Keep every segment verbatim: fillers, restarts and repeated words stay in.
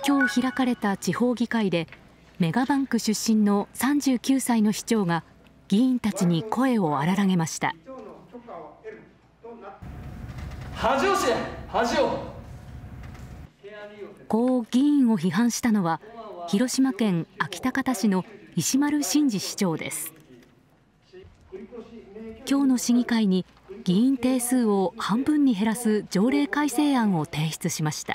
今日開かれた地方議会でメガバンク出身のさんじゅうきゅうさいの市長が議員たちに声を荒らげました。 恥を知れ、恥を。 こう議員を批判したのは広島県安芸高田市の石丸伸二市長です。今日の市議会に議員定数を半分に減らす条例改正案を提出しました。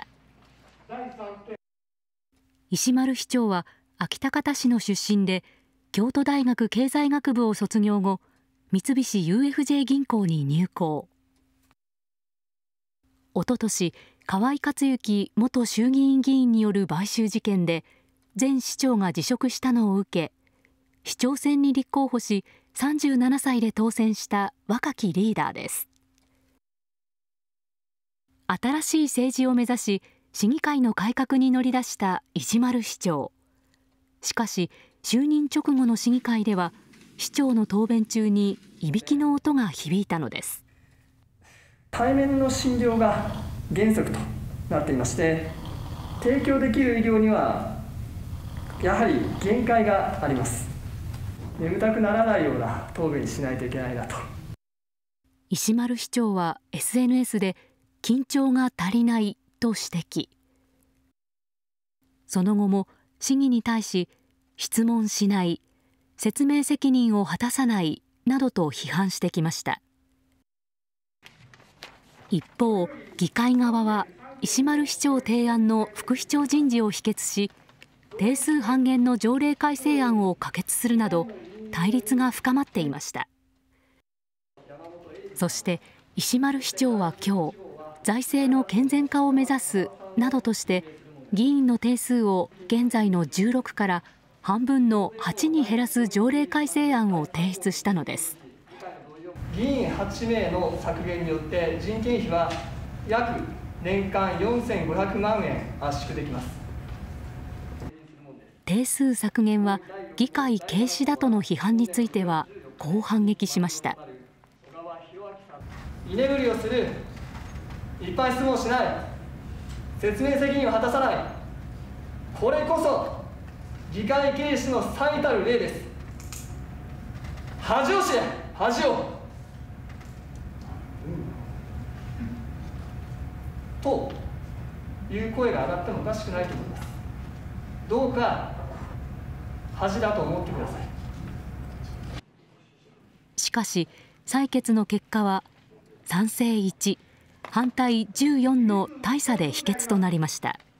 石丸市長は安芸高田市の出身で京都大学経済学部を卒業後三菱 ユーエフジェー 銀行に入行。一昨年河井克行元衆議院議員による買収事件で前市長が辞職したのを受け市長選に立候補しさんじゅうななさいで当選した若きリーダーです。新しい政治を目指し市議会の改革に乗り出した石丸市長。しかし就任直後の市議会では市長の答弁中にいびきの音が響いたのです。 対面の診療が原則となっていまして、提供できる医療にはやはり限界があります。眠たくならないような答弁にしないといけないなと。 石丸市長は エスエヌエス で緊張が足りないと指摘。その後も市議に対し質問しない、説明責任を果たさないなどと批判してきました。一方、議会側は石丸市長提案の副市長人事を否決し定数半減の条例改正案を可決するなど対立が深まっていました。そして石丸市長は今日財政の健全化を目指すなどとして議員の定数を現在のじゅうろくから半分のはちに減らす条例改正案を提出したのです。 議員はちめいの削減によって人件費は約年間よんせんごひゃくまんえん圧縮できます。 定数削減は議会軽視だとの批判についてはこう反撃しました。 居眠りをする、いっぱい質問しない、説明責任を果たさない、これこそ議会軽視の最たる例です。恥を知れ、恥を。という声が上がってもおかしくないと思います。どうか恥だと思ってください。 しかし採決の結果は賛成いち、反対じゅうよんの大差で否決となりました。